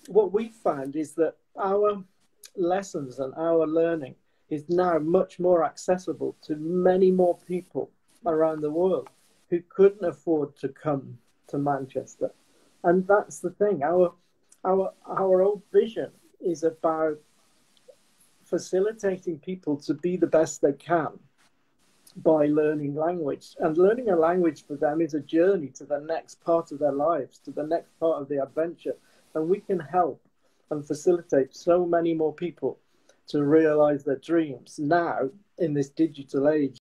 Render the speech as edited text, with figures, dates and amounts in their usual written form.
what we found is that our lessons and our learning is now much more accessible to many more people around the world who couldn't afford to come to Manchester. And that's the thing. Our old vision is about facilitating people to be the best they can by learning language. And learning a language for them is a journey to the next part of their lives, to the next part of the adventure. And we can help and facilitate so many more people to realize their dreams now in this digital age.